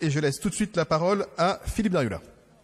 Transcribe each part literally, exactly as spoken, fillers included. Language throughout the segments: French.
et je laisse tout de suite la parole à Philippe Dariula.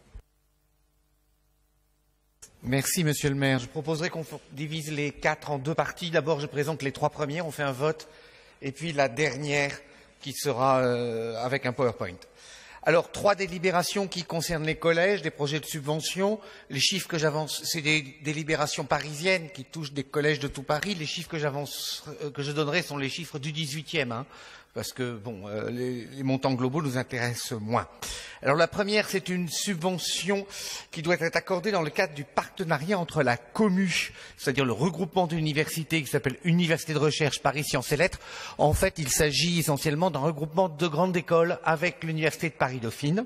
Merci, Monsieur le maire. Je proposerais qu'on divise les quatre en deux parties. D'abord, je présente les trois premiers, on fait un vote, et puis la dernière qui sera euh, avec un PowerPoint. Alors, trois délibérations qui concernent les collèges, des projets de subvention. Les chiffres que j'avance, c'est des délibérations parisiennes qui touchent des collèges de tout Paris. Les chiffres que j'avance, euh, que je donnerai sont les chiffres du dix-huitième, hein, parce que bon, euh, les, les montants globaux nous intéressent moins. Alors la première, c'est une subvention qui doit être accordée dans le cadre du partenariat entre la Commu, c'est-à-dire le regroupement d'universités qui s'appelle Université de Recherche Paris Sciences et Lettres. En fait, il s'agit essentiellement d'un regroupement de grandes écoles avec l'Université de Paris-Dauphine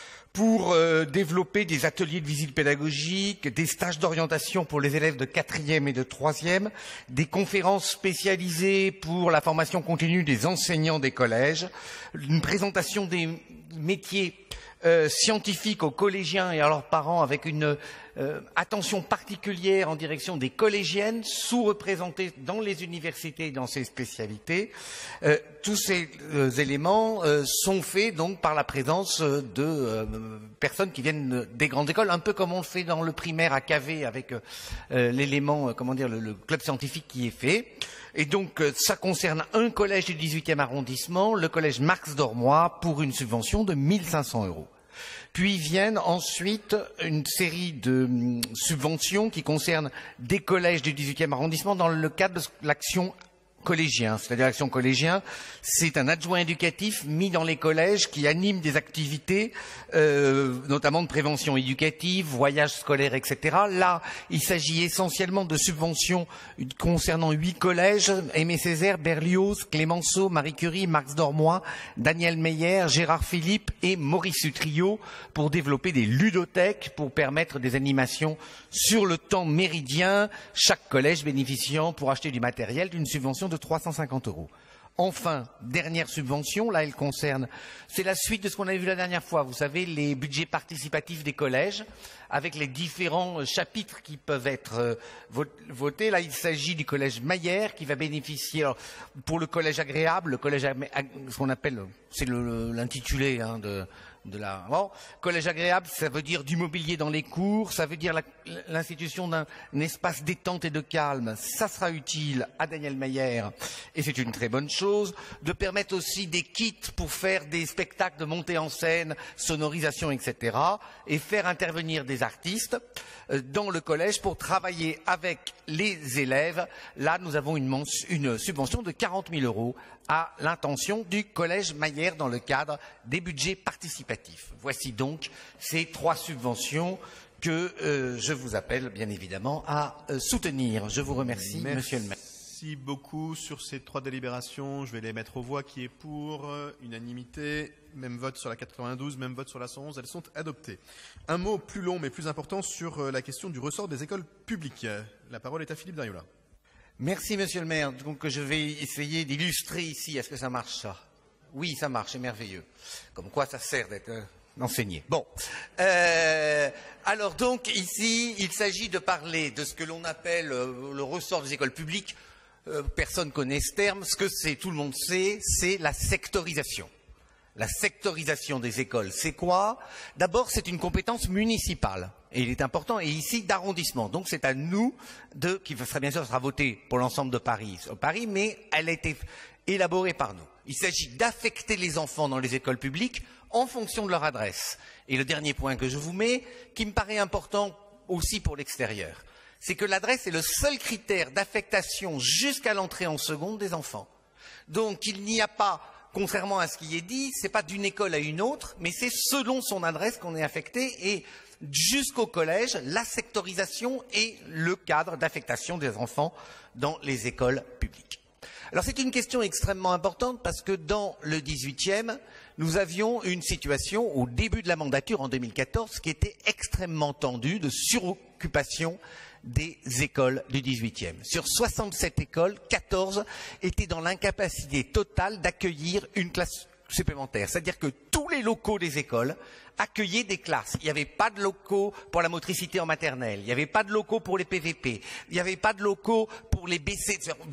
pour euh, développer des ateliers de visite pédagogique, des stages d'orientation pour les élèves de quatrième et de troisième, des conférences spécialisées pour la formation continue des enseignants des collèges, une présentation des métiers euh, scientifiques aux collégiens et à leurs parents avec une euh, attention particulière en direction des collégiennes sous-représentées dans les universités et dans ces spécialités. Euh, tous ces euh, éléments euh, sont faits donc par la présence de euh, personnes qui viennent des grandes écoles, un peu comme on le fait dans le primaire à Cavé avec euh, l'élément, euh, comment dire, le, le club scientifique qui est fait. Et donc, euh, ça concerne un collège du dix-huitième arrondissement, le collège Marx d'Ormois, pour une subvention de mille cinq cents euros. Puis viennent ensuite une série de hum, subventions qui concernent des collèges du dix-huitième arrondissement dans le cadre de l'action collégien, c'est-à-dire l'action collégien, c'est un adjoint éducatif mis dans les collèges qui anime des activités, euh, notamment de prévention éducative, voyages scolaires, et cetera. Là, il s'agit essentiellement de subventions concernant huit collèges, Aimé Césaire, Berlioz, Clémenceau, Marie Curie, Marx d'Ormois, Daniel Meyer, Gérard Philippe et Maurice Utrio pour développer des ludothèques pour permettre des animations sur le temps méridien, chaque collège bénéficiant pour acheter du matériel d'une subvention de trois cent cinquante euros. Enfin, dernière subvention, là elle concerne, c'est la suite de ce qu'on avait vu la dernière fois, vous savez, les budgets participatifs des collèges, avec les différents chapitres qui peuvent être euh, votés. Là, il s'agit du collège Mayer qui va bénéficier, alors, pour le collège agréable, le collège, ce qu'on appelle, c'est l'intitulé hein, de... de la bon, collège agréable, ça veut dire du mobilier dans les cours, ça veut dire l'institution d'un espace détente et de calme. Ça sera utile à Daniel Meyer et c'est une très bonne chose. De permettre aussi des kits pour faire des spectacles de montée en scène, sonorisation, et cetera. Et faire intervenir des artistes dans le collège pour travailler avec les élèves. Là, nous avons une, une subvention de quarante mille euros à l'intention du collège Mayer dans le cadre des budgets participatifs. Voici donc ces trois subventions que euh, je vous appelle bien évidemment à euh, soutenir. Je vous remercie, Merci. Monsieur le maire. Merci beaucoup sur ces trois délibérations. Je vais les mettre aux voix. Qui est pour? Unanimité. Même vote sur la quatre-vingt-douze, même vote sur la cent onze. Elles sont adoptées. Un mot plus long mais plus important sur la question du ressort des écoles publiques. La parole est à Philippe Dariula. Merci, Monsieur le maire. Donc, je vais essayer d'illustrer ici. Est-ce que ça marche, ça? Oui, ça marche, c'est merveilleux. Comme quoi, ça sert d'être euh, enseigné. Bon. Euh, alors, donc, ici, il s'agit de parler de ce que l'on appelle euh, le ressort des écoles publiques. Euh, personne connaît ce terme. Ce que c'est, tout le monde sait, c'est la sectorisation. La sectorisation des écoles, c'est quoi? D'abord, c'est une compétence municipale. Et il est important, et ici, d'arrondissement. Donc, c'est à nous, de, qui sera bien sûr sera voté pour l'ensemble de Paris, sur Paris, mais elle a été élaborée par nous. Il s'agit d'affecter les enfants dans les écoles publiques en fonction de leur adresse. Et le dernier point que je vous mets, qui me paraît important aussi pour l'extérieur, c'est que l'adresse est le seul critère d'affectation jusqu'à l'entrée en seconde des enfants. Donc, il n'y a pas... Contrairement à ce qui est dit, ce n'est pas d'une école à une autre, mais c'est selon son adresse qu'on est affecté et jusqu'au collège, la sectorisation est le cadre d'affectation des enfants dans les écoles publiques. Alors c'est une question extrêmement importante parce que dans le dix-huitième, nous avions une situation au début de la mandature en deux mille quatorze qui était extrêmement tendue de suroccupation des écoles du dix-huitième. Sur soixante-sept écoles, quatorze étaient dans l'incapacité totale d'accueillir une classe supplémentaire. C'est-à-dire que tous les locaux des écoles accueillaient des classes. Il n'y avait pas de locaux pour la motricité en maternelle, il n'y avait pas de locaux pour les P V P, il n'y avait pas de locaux pour les B C. Bon,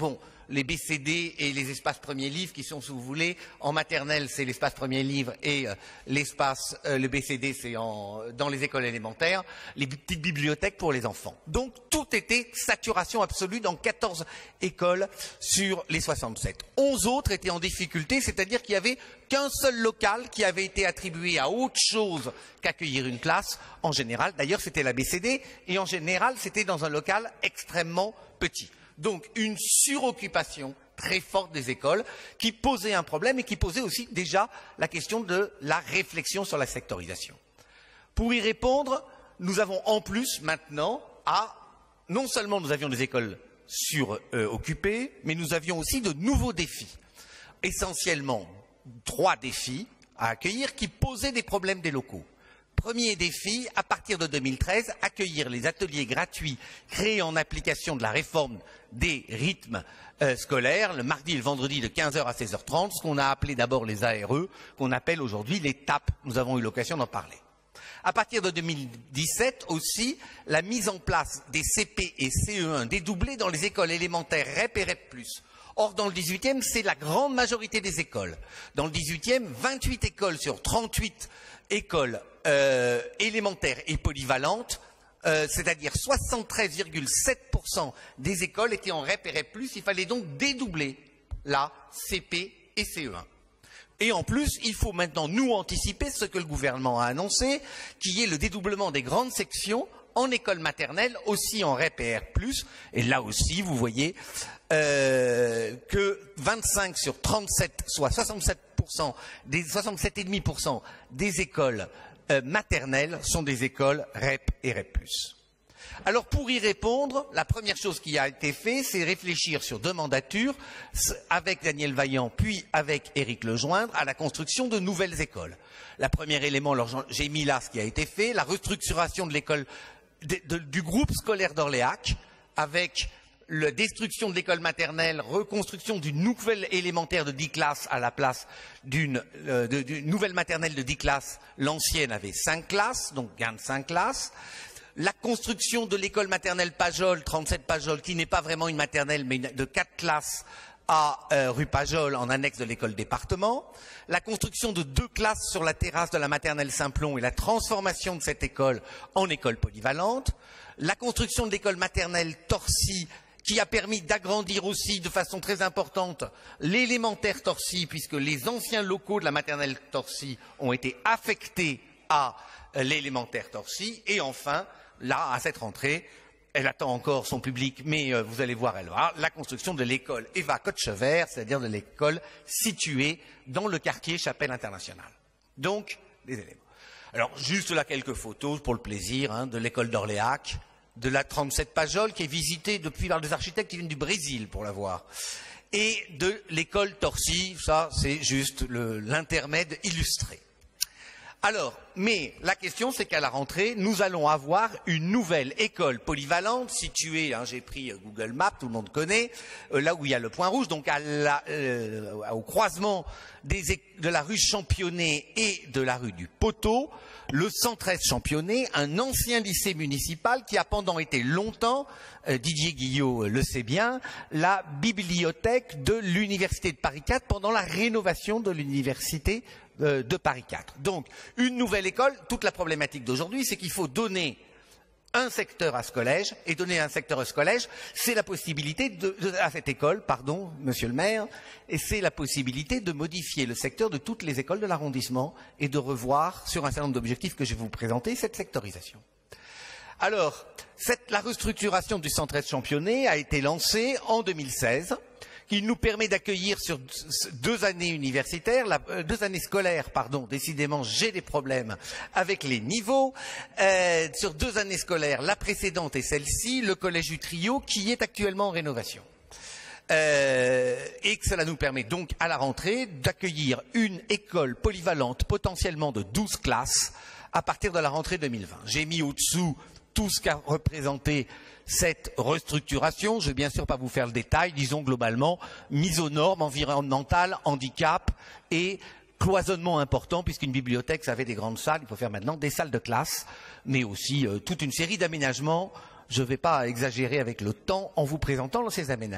les B C D et les espaces premiers livres qui sont, si vous voulez, en maternelle, c'est l'espace premier livre et euh, l'espace, euh, le B C D, c'est en, dans les écoles élémentaires, les petites bibliothèques pour les enfants. Donc, tout était saturation absolue dans quatorze écoles sur les soixante-sept. onze autres étaient en difficulté, c'est-à-dire qu'il n'y avait qu'un seul local qui avait été attribué à autre chose qu'accueillir une classe. En général, d'ailleurs, c'était la B C D, et en général, c'était dans un local extrêmement petit. Donc, une suroccupation très forte des écoles qui posait un problème et qui posait aussi déjà la question de la réflexion sur la sectorisation. Pour y répondre, nous avons en plus maintenant à, non seulement nous avions des écoles suroccupées, euh, mais nous avions aussi de nouveaux défis. Essentiellement, trois défis à accueillir qui posaient des problèmes des locaux. Premier défi, à partir de deux mille treize, accueillir les ateliers gratuits créés en application de la réforme des rythmes euh, scolaires, le mardi et le vendredi de quinze heures à seize heures trente, ce qu'on a appelé d'abord les A R E, qu'on appelle aujourd'hui les T A P. Nous avons eu l'occasion d'en parler. À partir de deux mille dix-sept aussi, la mise en place des C P et C E un dédoublés dans les écoles élémentaires R E P et R E P plus. Or, dans le dix-huitième, c'est la grande majorité des écoles. Dans le dix-huitième, vingt-huit écoles sur trente-huit écoles euh, élémentaires et polyvalentes, euh, c'est-à-dire soixante-treize virgule sept pour cent des écoles étaient en R E P et R E P plus. Il fallait donc dédoubler la C P et C E un. Et en plus, il faut maintenant nous anticiper ce que le gouvernement a annoncé, qui est le dédoublement des grandes sections en école maternelle, aussi en R E P et R E P plus. Et là aussi, vous voyez euh, que vingt-cinq sur trente-sept, soit soixante-sept pour cent des soixante-sept virgule cinq pour cent des écoles euh, maternelles sont des écoles R E P et R E P plus. Alors, pour y répondre, la première chose qui a été faite, c'est réfléchir sur deux mandatures, avec Daniel Vaillant, puis avec Éric Lejoindre, à la construction de nouvelles écoles. Le premier élément, j'ai mis là ce qui a été fait, la restructuration de l'école, de, de, du groupe scolaire d'Orléac, avec la destruction de l'école maternelle, reconstruction d'une nouvelle élémentaire de dix classes à la place d'une euh, nouvelle maternelle de dix classes. L'ancienne avait cinq classes, donc gain de cinq classes. La construction de l'école maternelle Pajol, trente-sept Pajol, qui n'est pas vraiment une maternelle, mais de quatre classes à euh, rue Pajol, en annexe de l'école département. La construction de deux classes sur la terrasse de la maternelle Saint-Plon et la transformation de cette école en école polyvalente. La construction de l'école maternelle Torcy, qui a permis d'agrandir aussi de façon très importante l'élémentaire Torcy, puisque les anciens locaux de la maternelle Torcy ont été affectés à euh, l'élémentaire Torcy. Et enfin, là, à cette rentrée, elle attend encore son public, mais euh, vous allez voir, elle va, la construction de l'école Eva Cochevert, c'est-à-dire de l'école située dans le quartier Chapelle Internationale. Donc, des éléments. Alors, juste là, quelques photos pour le plaisir, hein, de l'école d'Orléac, de la trente-sept Pajol, qui est visitée depuis par des architectes qui viennent du Brésil pour la voir, et de l'école Torcy, ça, c'est juste l'intermède illustré. Alors, mais la question, c'est qu'à la rentrée, nous allons avoir une nouvelle école polyvalente située, hein, j'ai pris Google Maps, tout le monde connaît, euh, là où il y a le point rouge, donc à la, euh, au croisement des, de la rue Championnet et de la rue du Poteau, le cent treize Championnet, un ancien lycée municipal qui a pendant été longtemps, euh, Didier Guillot le sait bien, la bibliothèque de l'Université de Paris quatre pendant la rénovation de l'Université de Paris quatre. Donc, une nouvelle école, toute la problématique d'aujourd'hui, c'est qu'il faut donner un secteur à ce collège, et donner un secteur à ce collège, c'est la possibilité de, de, à cette école, pardon, monsieur le maire, et c'est la possibilité de modifier le secteur de toutes les écoles de l'arrondissement et de revoir, sur un certain nombre d'objectifs que je vais vous présenter, cette sectorisation. Alors, cette, la restructuration du cent treize Championnet a été lancée en deux mille seize, qui nous permet d'accueillir sur deux années universitaires, la, euh, deux années scolaires, pardon, décidément j'ai des problèmes avec les niveaux, euh, sur deux années scolaires, la précédente et celle-ci, le collège du Trio, qui est actuellement en rénovation. Euh, et que cela nous permet donc à la rentrée d'accueillir une école polyvalente potentiellement de douze classes à partir de la rentrée deux mille vingt. J'ai mis au-dessous tout ce qu'a représenté cette restructuration. Je ne vais bien sûr pas vous faire le détail, disons globalement, mise aux normes environnementales, handicap et cloisonnement important, puisqu'une bibliothèque, ça avait des grandes salles, il faut faire maintenant des salles de classe, mais aussi euh, toute une série d'aménagements. Je ne vais pas exagérer avec le temps en vous présentant ces aménagements.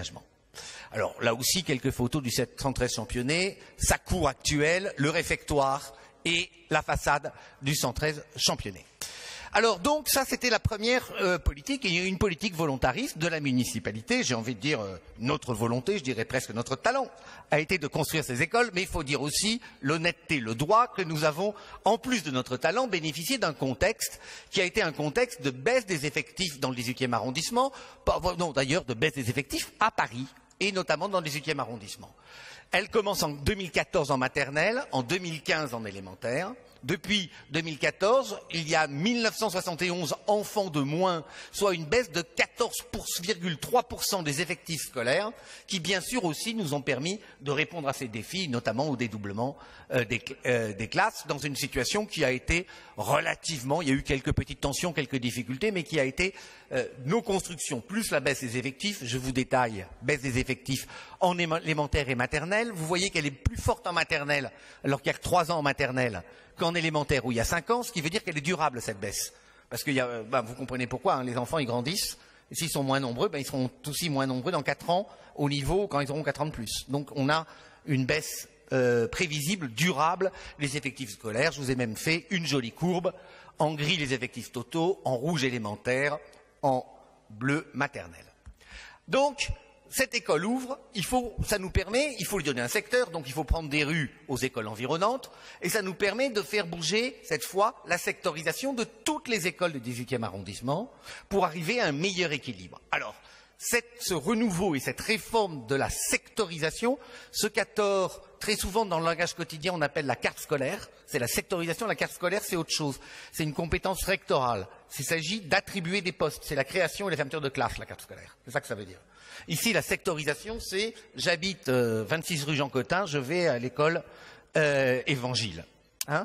Alors là aussi, quelques photos du sept cent treize Championnet, sa cour actuelle, le réfectoire et la façade du cent treize Championnet. Alors donc ça c'était la première euh, politique, et il y a une politique volontariste de la municipalité, j'ai envie de dire euh, notre volonté, je dirais presque notre talent, a été de construire ces écoles, mais il faut dire aussi l'honnêteté, le droit que nous avons, en plus de notre talent, bénéficié d'un contexte qui a été un contexte de baisse des effectifs dans le dix-huitième arrondissement, non d'ailleurs de baisse des effectifs à Paris, et notamment dans le dix-huitième arrondissement. Elle commence en deux mille quatorze en maternelle, en deux mille quinze en élémentaire. Depuis deux mille quatorze, il y a mille neuf cent soixante et onze enfants de moins, soit une baisse de quatorze virgule trois pour cent des effectifs scolaires, qui bien sûr aussi nous ont permis de répondre à ces défis, notamment au dédoublement euh, des, euh, des classes, dans une situation qui a été relativement, il y a eu quelques petites tensions, quelques difficultés, mais qui a été euh, nos constructions, plus la baisse des effectifs, je vous détaille, baisse des effectifs en élémentaire et maternelle, vous voyez qu'elle est plus forte en maternelle, alors qu'il y a trois ans en maternelle, qu'en élémentaire où il y a cinq ans, ce qui veut dire qu'elle est durable cette baisse. Parce que y a, ben, vous comprenez pourquoi, hein, les enfants ils grandissent, et s'ils sont moins nombreux, ben, ils seront aussi moins nombreux dans quatre ans au niveau quand ils auront quatre ans de plus. Donc on a une baisse euh, prévisible, durable, les effectifs scolaires. Je vous ai même fait une jolie courbe, en gris les effectifs totaux, en rouge élémentaire, en bleu maternel. Donc, cette école ouvre, il faut, ça nous permet, il faut lui donner un secteur, donc il faut prendre des rues aux écoles environnantes, et ça nous permet de faire bouger, cette fois, la sectorisation de toutes les écoles du dix-huitième arrondissement pour arriver à un meilleur équilibre. Alors, cette, ce renouveau et cette réforme de la sectorisation, ce qu'a tort très souvent dans le langage quotidien on appelle la carte scolaire, c'est la sectorisation, la carte scolaire c'est autre chose, c'est une compétence rectorale, il s'agit d'attribuer des postes, c'est la création et la fermeture de classe, la carte scolaire, c'est ça que ça veut dire. Ici, la sectorisation, c'est j'habite euh, vingt-six rue Jean Cotin, je vais à l'école euh, Évangile. Hein?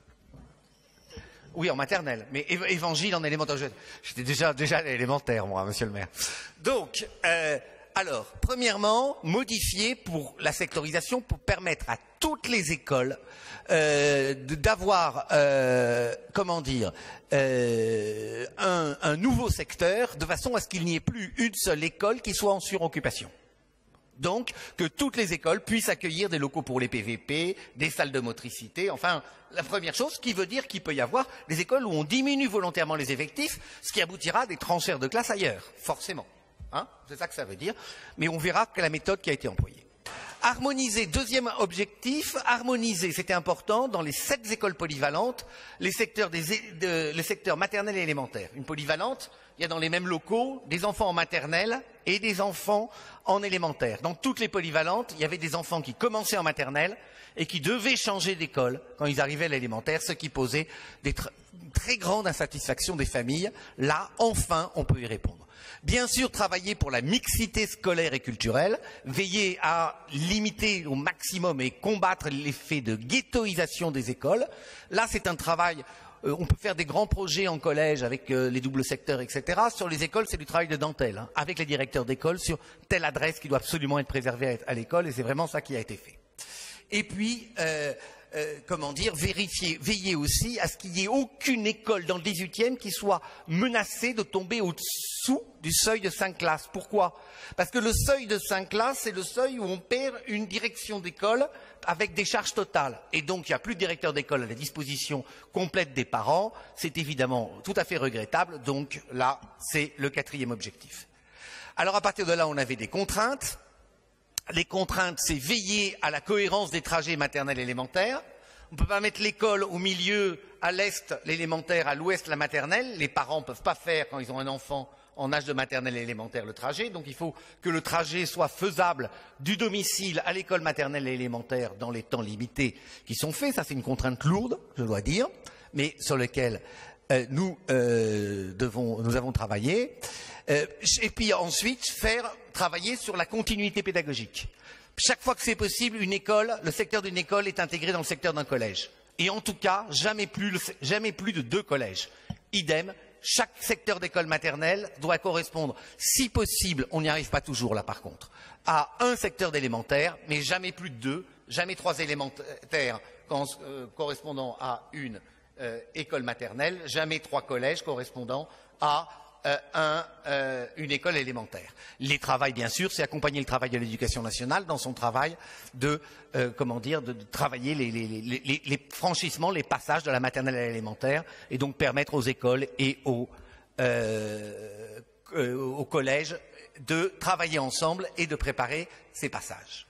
Oui, en maternelle, mais Évangile en élémentaire. J'étais déjà, déjà à l'élémentaire, moi, monsieur le maire. Donc, euh, alors, premièrement, modifier pour la sectorisation pour permettre à toutes les écoles euh, d'avoir, euh, comment dire, euh, un, un nouveau secteur de façon à ce qu'il n'y ait plus une seule école qui soit en suroccupation. Donc, que toutes les écoles puissent accueillir des locaux pour les P V P, des salles de motricité, enfin, la première chose, qui veut dire qu'il peut y avoir des écoles où on diminue volontairement les effectifs, ce qui aboutira à des transferts de classe ailleurs, forcément. Hein, c'est ça que ça veut dire, mais on verra que la méthode qui a été employée. Harmoniser, deuxième objectif, harmoniser, c'était important, dans les sept écoles polyvalentes, les secteurs, des, de, les secteurs maternels et élémentaires. Une polyvalente, il y a dans les mêmes locaux des enfants en maternelle et des enfants en élémentaire. Dans toutes les polyvalentes, il y avait des enfants qui commençaient en maternelle et qui devaient changer d'école quand ils arrivaient à l'élémentaire, ce qui posait des tr- très grandes insatisfactions des familles. Là, enfin, on peut y répondre. Bien sûr, travailler pour la mixité scolaire et culturelle, veiller à limiter au maximum et combattre l'effet de ghettoisation des écoles. Là, c'est un travail, euh, on peut faire des grands projets en collège avec euh, les doubles secteurs, et cetera. Sur les écoles, c'est du travail de dentelle, hein, avec les directeurs d'école sur telle adresse qui doit absolument être préservée à, à l'école, et c'est vraiment ça qui a été fait. Et puis, euh, euh, comment dire, vérifier, veiller aussi à ce qu'il n'y ait aucune école dans le dix-huitième qui soit menacée de tomber au-dessous du seuil de cinq classes. Pourquoi? Parce que le seuil de cinq classes, c'est le seuil où on perd une direction d'école avec des charges totales. Et donc, il n'y a plus de directeur d'école à la disposition complète des parents. C'est évidemment tout à fait regrettable. Donc là, c'est le quatrième objectif. Alors, à partir de là, on avait des contraintes. Les contraintes, c'est veiller à la cohérence des trajets maternels et élémentaires. On ne peut pas mettre l'école au milieu, à l'est, l'élémentaire, à l'ouest, la maternelle. Les parents ne peuvent pas faire, quand ils ont un enfant en âge de maternelle et élémentaire, le trajet. Donc il faut que le trajet soit faisable du domicile à l'école maternelle et élémentaire dans les temps limités qui sont faits. Ça, c'est une contrainte lourde, je dois dire, mais sur laquelle euh, nous, euh, devons, nous avons travaillé. Euh, et puis ensuite, faire travailler sur la continuité pédagogique. Chaque fois que c'est possible, une école, le secteur d'une école est intégré dans le secteur d'un collège. Et en tout cas, jamais plus, jamais plus de deux collèges. Idem, chaque secteur d'école maternelle doit correspondre, si possible, on n'y arrive pas toujours là par contre, à un secteur d'élémentaire, mais jamais plus de deux, jamais trois élémentaires euh, correspondant à une euh, école maternelle, jamais trois collèges correspondant à euh, un, euh, une école élémentaire. Les travails, bien sûr, c'est accompagner le travail de l'éducation nationale dans son travail de, euh, comment dire, de, de travailler les, les, les, les, les franchissements, les passages de la maternelle à l'élémentaire, et donc permettre aux écoles et aux, euh, euh, aux collèges de travailler ensemble et de préparer ces passages.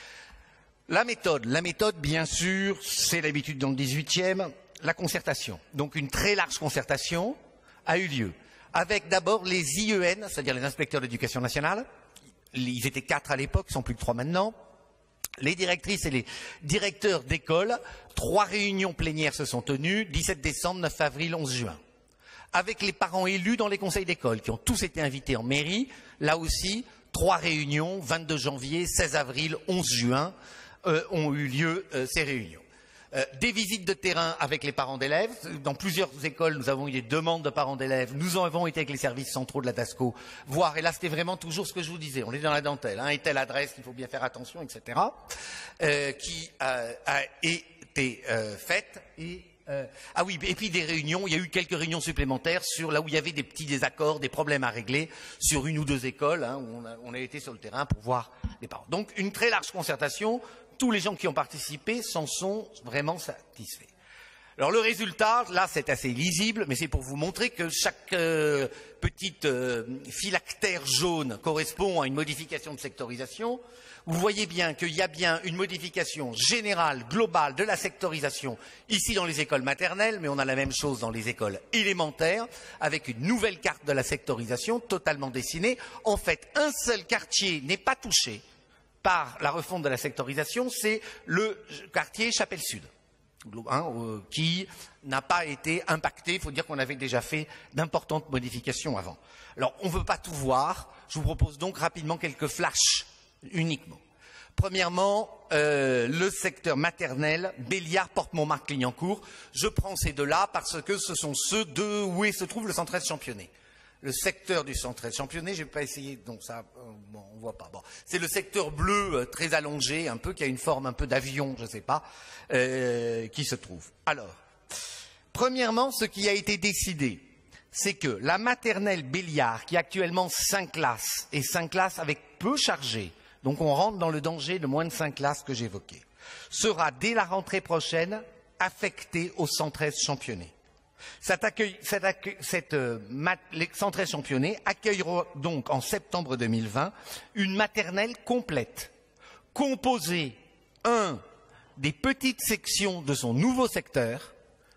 La méthode, la méthode, bien sûr, c'est l'habitude dans le dix-huitième, la concertation. Donc une très large concertation a eu lieu, avec d'abord les I E N, c'est-à-dire les inspecteurs d'éducation nationale. Ils étaient quatre à l'époque, ils sont plus que trois maintenant. Les directrices et les directeurs d'école. Trois réunions plénières se sont tenues, dix-sept décembre, neuf avril, onze juin. Avec les parents élus dans les conseils d'école, qui ont tous été invités en mairie. Là aussi, trois réunions, vingt-deux janvier, seize avril, onze juin, euh, ont eu lieu euh, ces réunions. Euh, des visites de terrain avec les parents d'élèves. Dans plusieurs écoles, nous avons eu des demandes de parents d'élèves. Nous en avons été avec les services centraux de la TASCO, voir, et là c'était vraiment toujours ce que je vous disais, on est dans la dentelle, hein, et telle adresse, il faut bien faire attention, et cetera, euh, qui euh, a été euh, faite. Et, euh, ah oui, et puis des réunions, il y a eu quelques réunions supplémentaires sur là où il y avait des petits désaccords, des problèmes à régler, sur une ou deux écoles, hein, où on a, on a été sur le terrain pour voir les parents. Donc une très large concertation. Tous les gens qui ont participé s'en sont vraiment satisfaits. Alors le résultat, là c'est assez lisible, mais c'est pour vous montrer que chaque euh, petite euh, phylactère jaune correspond à une modification de sectorisation. Vous voyez bien qu'il y a bien une modification générale, globale de la sectorisation ici dans les écoles maternelles, mais on a la même chose dans les écoles élémentaires, avec une nouvelle carte de la sectorisation totalement dessinée. En fait, un seul quartier n'est pas touché par la refonte de la sectorisation, c'est le quartier Chapelle-Sud, hein, euh, qui n'a pas été impacté. Il faut dire qu'on avait déjà fait d'importantes modifications avant. Alors, on ne veut pas tout voir. Je vous propose donc rapidement quelques flashs, uniquement. Premièrement, euh, le secteur maternel, Béliard, Porte-Montmartre-Clignancourt. Je prends ces deux-là parce que ce sont ceux de où se trouve le centre championné. Le secteur du centre championné, je vais pas essayer, donc ça, euh, bon, on voit pas. Bon, c'est le secteur bleu euh, très allongé, un peu qui a une forme un peu d'avion, je sais pas, euh, qui se trouve. Alors, premièrement, ce qui a été décidé, c'est que la maternelle Béliard, qui a actuellement cinq classes et cinq classes avec peu chargées, donc on rentre dans le danger de moins de cinq classes que j'évoquais, sera dès la rentrée prochaine affectée au centre championné. Cet accueil, cet accueil, cette, euh, mat, les centres championné accueilleront donc en septembre deux mille vingt une maternelle complète, composée, un, des petites sections de son nouveau secteur,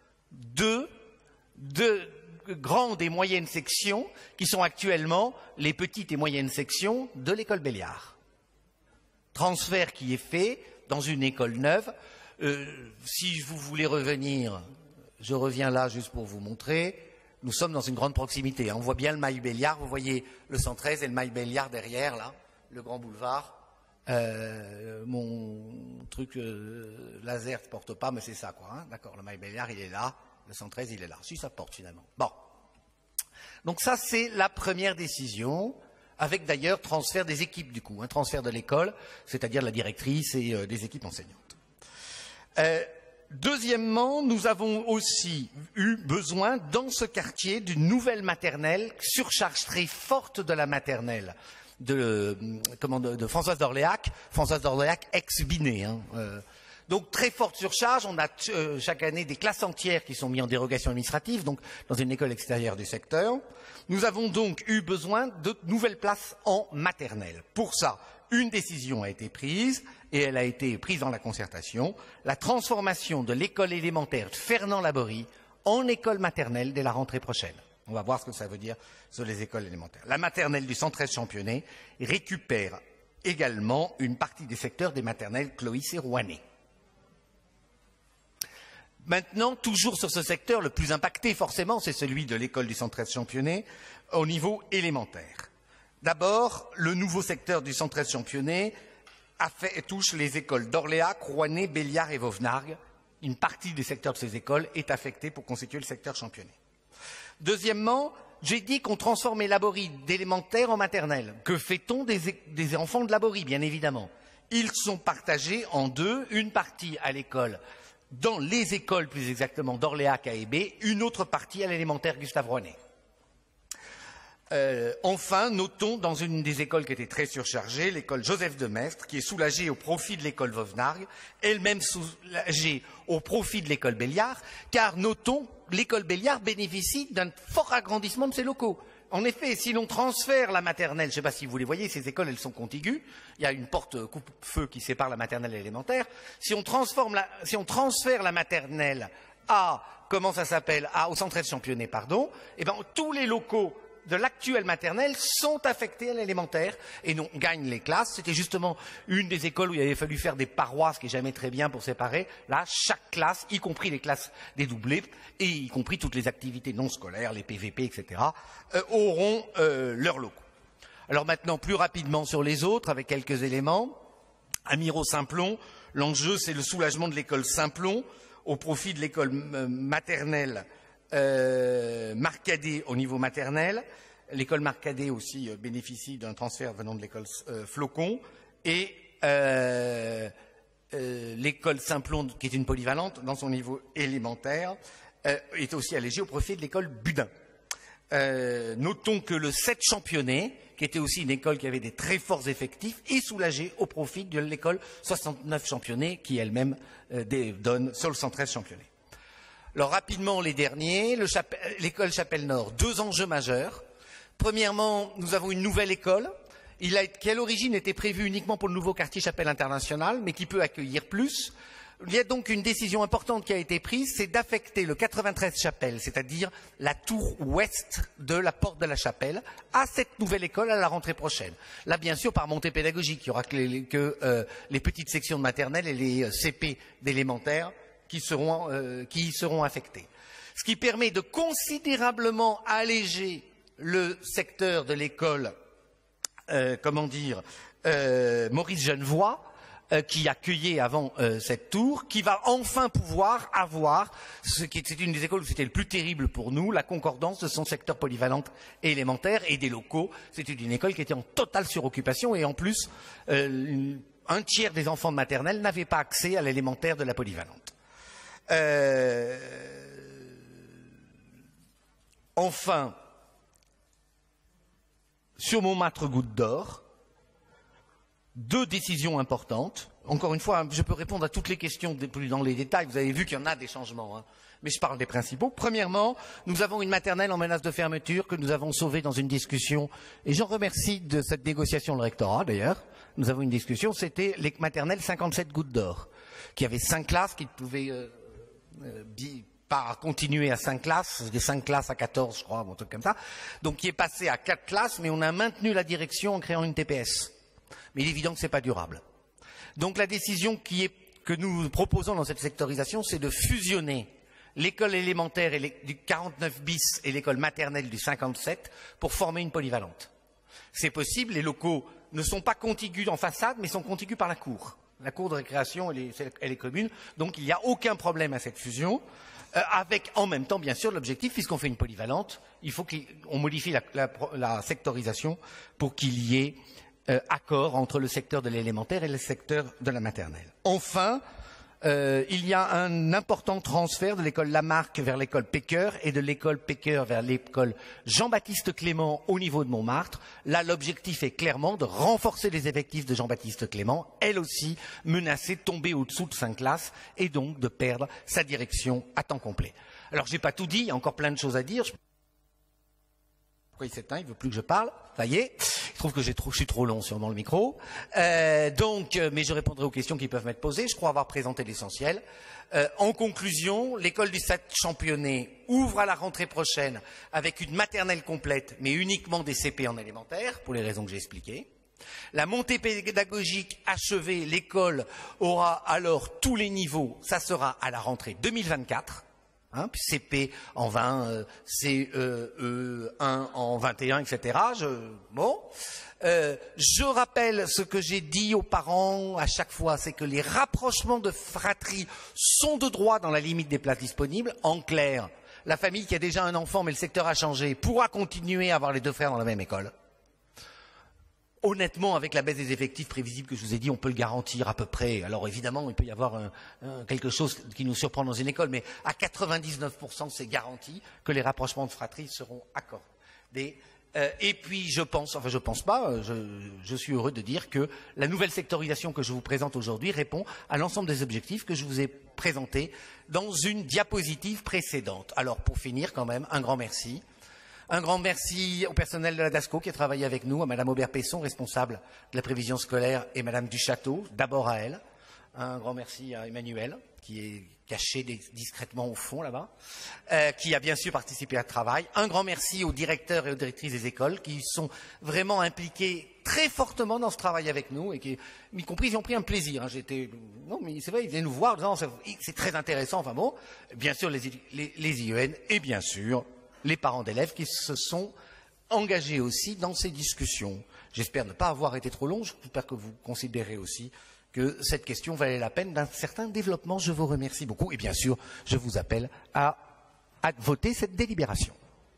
deux, de grandes et moyennes sections qui sont actuellement les petites et moyennes sections de l'école Béliard. Transfert qui est fait dans une école neuve. Euh, si vous voulez revenir... Je reviens là juste pour vous montrer. Nous sommes dans une grande proximité. On voit bien le Mail Béliard. Vous voyez le cent treize et le Mail Béliard derrière, là, le grand boulevard. Euh, mon truc euh, laser ne porte pas, mais c'est ça, quoi. Hein. D'accord, le Mail Béliard, il est là. Le cent treize, il est là. Si, ça porte finalement. Bon. Donc ça, c'est la première décision, avec d'ailleurs transfert des équipes, du coup. Un transfert de l'école, c'est-à-dire de la directrice et euh, des équipes enseignantes. Euh, Deuxièmement, nous avons aussi eu besoin, dans ce quartier, d'une nouvelle maternelle, surcharge très forte de la maternelle de, comment, de, de Françoise d'Orléac, Françoise d'Orléac ex-Binet. Hein, euh, donc très forte surcharge, on a euh, chaque année des classes entières qui sont mises en dérogation administrative, donc dans une école extérieure du secteur. Nous avons donc eu besoin de nouvelles places en maternelle. Pour ça, une décision a été prise, et elle a été prise dans la concertation, la transformation de l'école élémentaire Fernand-Laborie en école maternelle dès la rentrée prochaine. On va voir ce que ça veut dire sur les écoles élémentaires. La maternelle du cent treize championné récupère également une partie des secteurs des maternelles Cloïs et Rouanet. Maintenant, toujours sur ce secteur, le plus impacté forcément, c'est celui de l'école du cent treize championné au niveau élémentaire. D'abord, le nouveau secteur du cent treize championné a fait, touche les écoles d'Orléac, Rouanet, Béliard et Vauvenargues. Une partie des secteurs de ces écoles est affectée pour constituer le secteur championné. Deuxièmement, j'ai dit qu'on transformait Laborie d'élémentaire en maternelle. Que fait-on des, des enfants de Laborie, bien évidemment? Ils sont partagés en deux, une partie à l'école, dans les écoles plus exactement d'Orléac à Hébé, une autre partie à l'élémentaire Gustave Rouanet. Euh, enfin, notons dans une des écoles qui était très surchargée, l'école Joseph de Maistre, qui est soulagée au profit de l'école Vauvenargues, elle-même soulagée au profit de l'école Béliard, car notons, l'école Béliard bénéficie d'un fort agrandissement de ses locaux. En effet, si l'on transfère la maternelle, je ne sais pas si vous les voyez, ces écoles, elles sont contiguës, il y a une porte coupe-feu qui sépare la maternelle et l'élémentaire. Si on transforme la, si on transfère la maternelle à, comment ça s'appelle, à, au centre de Championnet, pardon, eh ben, tous les locaux de l'actuelle maternelle sont affectés à l'élémentaire et on gagne les classes. C'était justement une des écoles où il avait fallu faire des paroisses, ce qui n'est jamais très bien pour séparer. Là, chaque classe, y compris les classes dédoublées, et y compris toutes les activités non scolaires, les P V P, et cetera, euh, auront euh, leurs locaux. Alors maintenant, plus rapidement sur les autres, avec quelques éléments. Amirault-Simplon, l'enjeu, c'est le soulagement de l'école Simplon au profit de l'école maternelle Euh, Marcadet au niveau maternel. L'école Marcadet aussi euh, bénéficie d'un transfert venant de l'école euh, Flocon. Et euh, euh, l'école Simplon, qui est une polyvalente, dans son niveau élémentaire, euh, est aussi allégée au profit de l'école Budin. Euh, notons que le sept Championnet, qui était aussi une école qui avait des très forts effectifs, est soulagé au profit de l'école soixante-neuf Championnet, qui elle-même euh, donne sur le cent treize Championnet. Alors rapidement les derniers, l'école Chapelle-Nord, deux enjeux majeurs. Premièrement, nous avons une nouvelle école il a, qui à l'origine était prévue uniquement pour le nouveau quartier Chapelle International, mais qui peut accueillir plus. Il y a donc une décision importante qui a été prise, c'est d'affecter le quatre-vingt-treize Chapelle, c'est-à-dire la tour ouest de la porte de la Chapelle, à cette nouvelle école à la rentrée prochaine. Là, bien sûr, par montée pédagogique, il y aura que les, que, euh, les petites sections de maternelle et les C P d'élémentaire qui seront, euh, qui y seront affectés. Ce qui permet de considérablement alléger le secteur de l'école, euh, comment dire, euh, Maurice Genevoix, euh, qui accueillait avant euh, cette tour, qui va enfin pouvoir avoir, ce qui est une des écoles où c'était le plus terrible pour nous, la concordance de son secteur polyvalent et élémentaire et des locaux. C'était une école qui était en totale suroccupation et en plus, euh, un tiers des enfants de maternelle n'avaient pas accès à l'élémentaire de la polyvalente. Euh, enfin, sur Montmartre Goutte d'Or, deux décisions importantes. Encore une fois, je peux répondre à toutes les questions plus dans les détails. Vous avez vu qu'il y en a des changements, hein. Mais je parle des principaux. Premièrement, nous avons une maternelle en menace de fermeture que nous avons sauvée dans une discussion. Et j'en remercie de cette négociation le rectorat, d'ailleurs. Nous avons une discussion, c'était les maternelles cinquante-sept Goutte d'Or, qui avaient cinq classes qui pouvaient... Euh, Euh, pas continuer à cinq classes, des cinq classes à quatorze, je crois, un truc comme ça. Donc, qui est passé à quatre classes, mais on a maintenu la direction en créant une T P S. Mais il est évident que ce n'est pas durable. Donc, la décision qui est, que nous proposons dans cette sectorisation, c'est de fusionner l'école élémentaire et les, du quarante-neuf bis et l'école maternelle du cinquante-sept pour former une polyvalente. C'est possible, les locaux ne sont pas contigus en façade, mais sont contigus par la cour. La cour de récréation, elle est, elle est commune, donc il n'y a aucun problème à cette fusion, euh, avec en même temps, bien sûr, l'objectif, puisqu'on fait une polyvalente, il faut qu'on modifie la, la, la sectorisation pour qu'il y ait euh, accord entre le secteur de l'élémentaire et le secteur de la maternelle. Enfin, euh, il y a un important transfert de l'école Lamarck vers l'école Pecker et de l'école Pecker vers l'école Jean-Baptiste Clément au niveau de Montmartre. Là, l'objectif est clairement de renforcer les effectifs de Jean-Baptiste Clément, elle aussi menacée de tomber au-dessous de cinq classes et donc de perdre sa direction à temps complet. Alors, je n'ai pas tout dit, il y a encore plein de choses à dire. Pourquoi il s'éteint? Il ne veut plus que je parle. Ça y est. Il trouve que j'ai trop, je suis trop long sûrement le micro. Euh, donc, euh, mais je répondrai aux questions qui peuvent m'être posées. Je crois avoir présenté l'essentiel. Euh, en conclusion, l'école du sept Championnet ouvre à la rentrée prochaine avec une maternelle complète, mais uniquement des C P en élémentaire, pour les raisons que j'ai expliquées. La montée pédagogique achevée, l'école aura alors tous les niveaux. Ça sera à la rentrée deux mille vingt-quatre. Hein, C P en vingt, euh, C E un en vingt et un, et cetera. Je, bon, euh, je rappelle ce que j'ai dit aux parents à chaque fois, c'est que les rapprochements de fratrie sont de droit dans la limite des places disponibles. En clair, la famille qui a déjà un enfant mais le secteur a changé pourra continuer à avoir les deux frères dans la même école. Honnêtement, avec la baisse des effectifs prévisibles que je vous ai dit, on peut le garantir à peu près. Alors évidemment, il peut y avoir un, un, quelque chose qui nous surprend dans une école, mais à quatre-vingt-dix-neuf pour cent, c'est garanti que les rapprochements de fratrie seront accordés Euh, et puis je pense, enfin je pense pas, je, je suis heureux de dire que la nouvelle sectorisation que je vous présente aujourd'hui répond à l'ensemble des objectifs que je vous ai présentés dans une diapositive précédente. Alors pour finir quand même, un grand merci. Un grand merci au personnel de la DASCO qui a travaillé avec nous, à Madame Aubert-Pesson, responsable de la prévision scolaire, et Madame Duchâteau, d'abord à elle. Un grand merci à Emmanuel, qui est caché discrètement au fond là-bas, euh, qui a bien sûr participé à ce travail. Un grand merci aux directeurs et aux directrices des écoles qui sont vraiment impliqués très fortement dans ce travail avec nous et qui, y compris, ils ont pris un plaisir. Hein. J'étais, non, mais c'est vrai, ils venaient nous voir en disant c'est très intéressant. Enfin bon, bien sûr les, les, les I E N et bien sûr les parents d'élèves qui se sont engagés aussi dans ces discussions. J'espère ne pas avoir été trop long. J'espère que vous considérez aussi que cette question valait la peine d'un certain développement. Je vous remercie beaucoup et bien sûr, je vous appelle à, à voter cette délibération.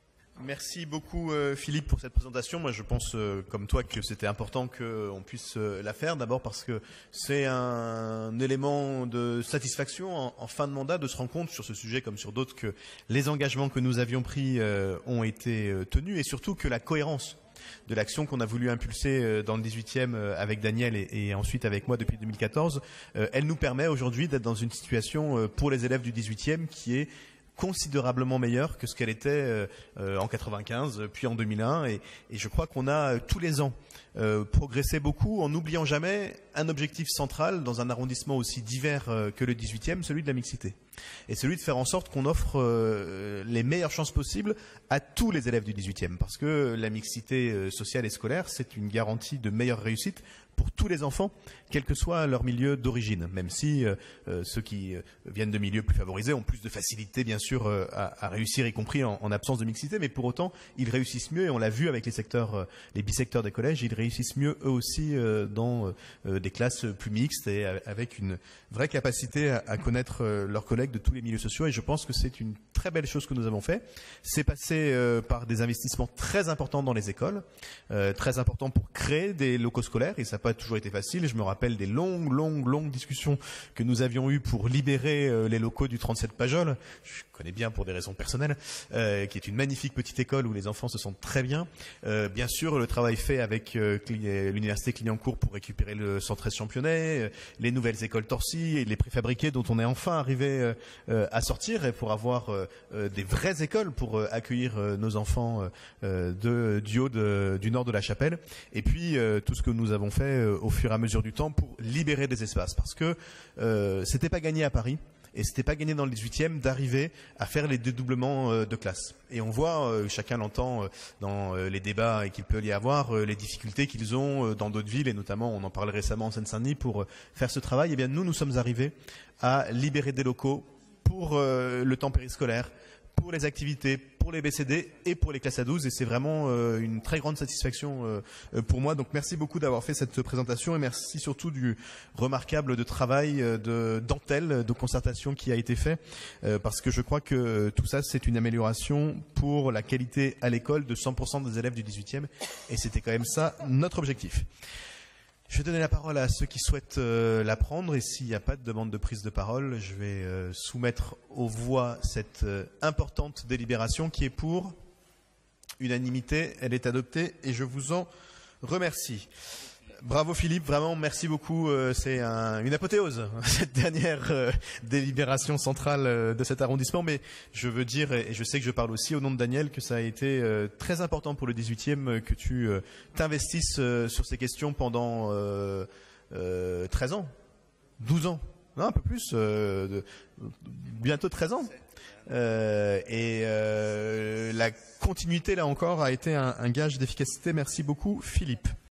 Merci beaucoup euh, Philippe pour cette présentation. Moi je pense euh, comme toi que c'était important qu'on puisse euh, la faire, d'abord parce que c'est un élément de satisfaction en, en fin de mandat de se rendre compte sur ce sujet comme sur d'autres que les engagements que nous avions pris euh, ont été euh, tenus et surtout que la cohérence de l'action qu'on a voulu impulser dans le dix-huitième avec Daniel et, et ensuite avec moi depuis deux mille quatorze, euh, elle nous permet aujourd'hui d'être dans une situation euh, pour les élèves du dix-huitième qui est considérablement meilleure que ce qu'elle était euh, euh, en quatre-vingt-quinze puis en deux mille un et, et je crois qu'on a euh, tous les ans euh, progressé beaucoup en n'oubliant jamais un objectif central dans un arrondissement aussi divers euh, que le dix-huitième, celui de la mixité et celui de faire en sorte qu'on offre euh, les meilleures chances possibles à tous les élèves du dix-huitième parce que la mixité euh, sociale et scolaire c'est une garantie de meilleure réussite pour tous les enfants, quel que soit leur milieu d'origine, même si euh, ceux qui euh, viennent de milieux plus favorisés ont plus de facilité, bien sûr, euh, à, à réussir, y compris en, en absence de mixité, mais pour autant, ils réussissent mieux, et on l'a vu avec les secteurs, euh, les bisecteurs des collèges, ils réussissent mieux eux aussi euh, dans euh, des classes plus mixtes et avec une vraie capacité à, à connaître euh, leurs collègues de tous les milieux sociaux, et je pense que c'est une très belle chose que nous avons fait. C'est passé euh, par des investissements très importants dans les écoles, euh, très importants pour créer des locaux scolaires, et ça pas toujours été facile. Je me rappelle des longues, longues, longues discussions que nous avions eues pour libérer euh, les locaux du trente-sept Pajol. Je connais bien pour des raisons personnelles, euh, qui est une magnifique petite école où les enfants se sentent très bien. Euh, bien sûr, le travail fait avec euh, l'université Clignancourt pour récupérer le cent treize Championnet, euh, les nouvelles écoles Torcy et les préfabriqués dont on est enfin arrivé euh, à sortir et pour avoir euh, euh, des vraies écoles pour euh, accueillir euh, nos enfants euh, de, du haut de, du nord de la Chapelle. Et puis euh, tout ce que nous avons fait au fur et à mesure du temps pour libérer des espaces parce que euh, c'était pas gagné à Paris et c'était pas gagné dans le dix-huitième d'arriver à faire les dédoublements euh, de classe. Et on voit, euh, chacun l'entend euh, dans euh, les débats et qu'il peut y avoir, euh, les difficultés qu'ils ont euh, dans d'autres villes et notamment on en parlait récemment en Seine-Saint-Denis pour euh, faire ce travail. Et bien nous, nous sommes arrivés à libérer des locaux pour euh, le temps périscolaire, pour les activités, pour les B C D et pour les classes A douze et c'est vraiment euh, une très grande satisfaction euh, pour moi. Donc merci beaucoup d'avoir fait cette présentation et merci surtout du remarquable de travail euh, de dentelle, de concertation qui a été fait euh, parce que je crois que tout ça c'est une amélioration pour la qualité à l'école de cent pour cent des élèves du dix-huitième et c'était quand même ça notre objectif. Je vais donner la parole à ceux qui souhaitent euh, la prendre et s'il n'y a pas de demande de prise de parole, je vais euh, soumettre aux voix cette euh, importante délibération qui est pour unanimité. Elle est adoptée et je vous en remercie. Bravo Philippe, vraiment merci beaucoup. Euh, c'est un, une apothéose, cette dernière euh, délibération centrale euh, de cet arrondissement. Mais je veux dire, et je sais que je parle aussi au nom de Daniel, que ça a été euh, très important pour le dix-huitième euh, que tu euh, t'investisses euh, sur ces questions pendant euh, euh, treize ans, douze ans, non, un peu plus, euh, de, bientôt treize ans. Euh, et euh, la continuité, là encore, a été un, un gage d'efficacité. Merci beaucoup Philippe.